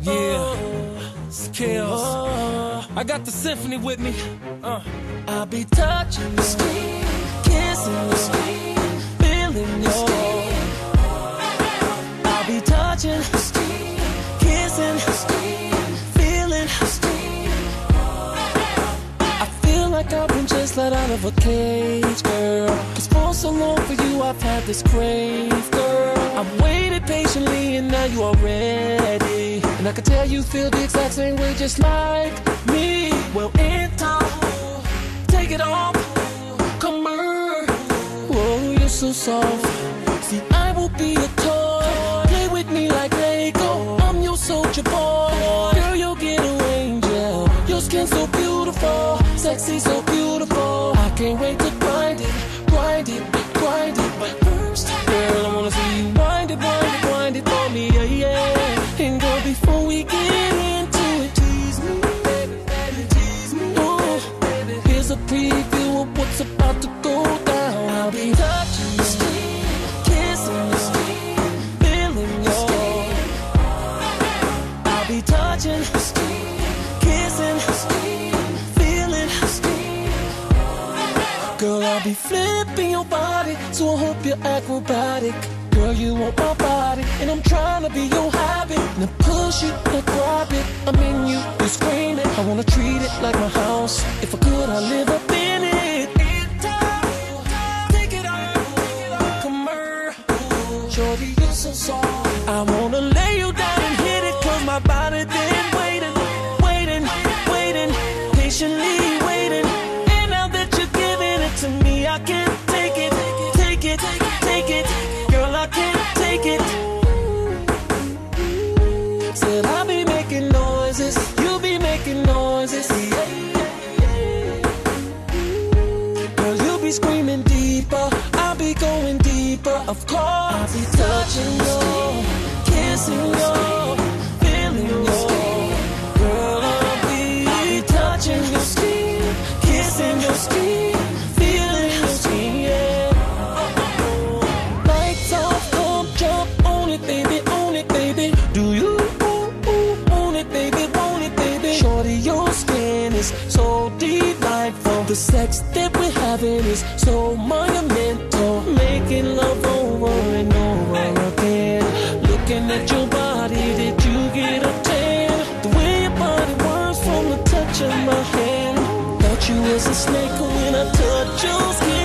Yeah, it's chaos. I got the symphony with me. I'll be touching your skin, kissing your skin, feeling your skin. I'll be touching your skin, kissing your skin, feeling your skin. I feel like I've been just let out of a cage, girl. Cause for so long for you I've had this crave, girl. I've waited patiently and now you are ready. And I can tell you feel the exact same way just like me. Well, in time, take it off, come on. Whoa, you're so soft. See, I will be a toy. Play with me like Lego. I'm your soldier boy. Girl, you'll get a angel. Your skin so beautiful, sexy, so beautiful. I can't wait to grind it, grind it, grind it. But first, girl, I wanna see you wind it, wind it, wind it for me, yeah, yeah. And girl, before we get into it, tease me, baby, baby, tease me. Ooh, here's a preview of what's about to go down. I'll be touching your skin, kissing your skin, feeling your skin. I'll be touching your skin, kissing your skin, feeling your skin. Girl, I'll be flipping your body, so I hope you're acrobatic. Girl, you want my body, and I'm trying to be your habit. Now push it, now grab it, I'm in you, you're screaming. I wanna treat it like my house. If I could, I'd live up in it. Take it off, come here. Shorty, you're so soft. I wanna lay you down and hit it, cause my body been waiting, waiting, waiting, patiently waiting. And now that you're giving it to me, I can't take it, take it, take it. Girl, I can't take it. Said I'll be making noises, you'll be making noises. Girl, you'll be screaming deeper, I'll be going deeper. Of course, I'll be touching you, kissing you, feeling your. Girl, I'll be touching your skin, kissing your skin, feeling your skin, yeah. Lights off, come jump on it, baby, on it, baby. Do you own it, baby, want it, baby? Shorty, your skin is so delightful. The sex that we're having is so monumental. Making love over and over again. Looking at your body, did you get a tan? The way your body works from the touch of my hand. Thought you was a snake when I touch your skin.